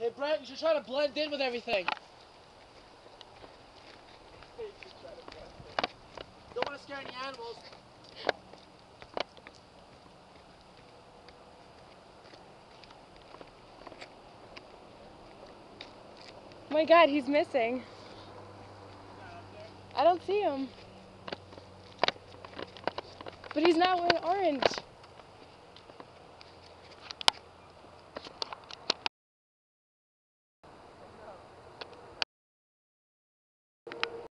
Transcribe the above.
Hey Brent, you should try to blend in with everything. Don't want to scare any animals. Oh my God, he's missing. I don't see him. But he's not wearing orange.